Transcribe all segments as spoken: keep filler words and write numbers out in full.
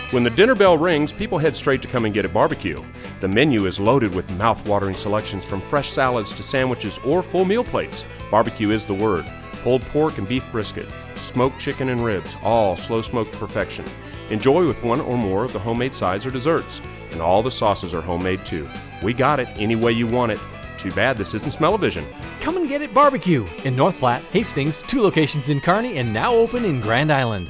When the dinner bell rings, people head straight to Come and Get It Barbecue. The menu is loaded with mouth-watering selections from fresh salads to sandwiches or full meal plates. Barbecue is the word. Pulled pork and beef brisket, smoked chicken and ribs, all slow-smoked to perfection. Enjoy with one or more of the homemade sides or desserts. And all the sauces are homemade too. We got it any way you want it. Too bad this isn't Smell-O-Vision. Come and Get It Barbecue in North Platte, Hastings, two locations in Kearney, and now open in Grand Island.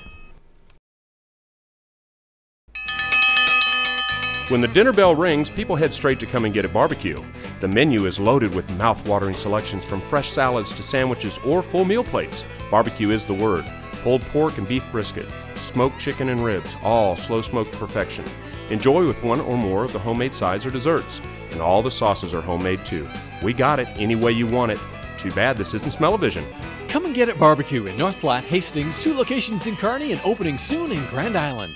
When the dinner bell rings, people head straight to Come and Get It Barbecue. The menu is loaded with mouth-watering selections from fresh salads to sandwiches or full meal plates. Barbecue is the word. Pulled pork and beef brisket, smoked chicken and ribs, all slow-smoked to perfection. Enjoy with one or more of the homemade sides or desserts. And all the sauces are homemade too. We got it any way you want it. Too bad this isn't Smell-O-Vision. Come and Get It Barbecue in North Platte, Hastings, two locations in Kearney, and opening soon in Grand Island.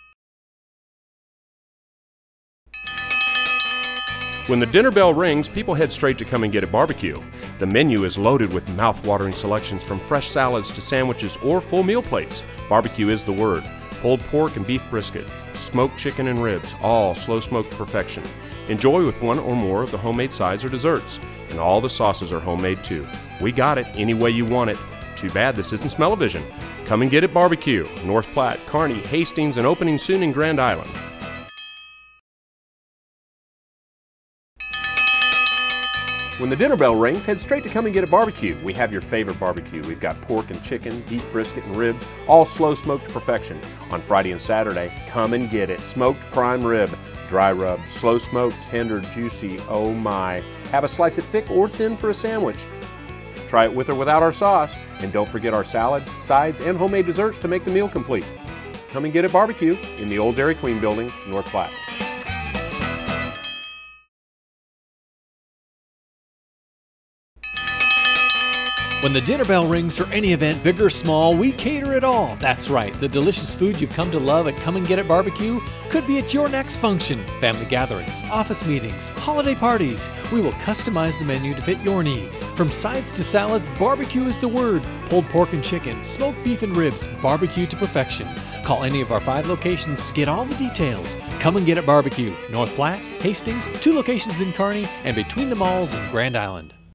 When the dinner bell rings, people head straight to Come and Get It Barbecue. The menu is loaded with mouth-watering selections from fresh salads to sandwiches or full meal plates. Barbecue is the word. Pulled pork and beef brisket, smoked chicken and ribs, all slow-smoked to perfection. Enjoy with one or more of the homemade sides or desserts. And all the sauces are homemade too. We got it any way you want it. Too bad this isn't Smell-O-Vision. Come and Get It Barbecue, North Platte, Kearney, Hastings, and opening soon in Grand Island. When the dinner bell rings, head straight to Come and Get It Barbecue. We have your favorite barbecue. We've got pork and chicken, beef brisket and ribs, all slow smoked to perfection. On Friday and Saturday, come and get it. Smoked prime rib, dry rub, slow smoked, tender, juicy, oh my. Have a slice it thick or thin for a sandwich. Try it with or without our sauce. And don't forget our salad, sides, and homemade desserts to make the meal complete. Come and Get It Barbecue in the old Dairy Queen building, North Platte. When the dinner bell rings for any event, big or small, we cater it all. That's right, the delicious food you've come to love at Come and Get It Barbecue could be at your next function, family gatherings, office meetings, holiday parties. We will customize the menu to fit your needs. From sides to salads, barbecue is the word. Pulled pork and chicken, smoked beef and ribs, barbecue to perfection. Call any of our five locations to get all the details. Come and Get It Barbecue, North Platte, Hastings, two locations in Kearney, and between the malls in Grand Island.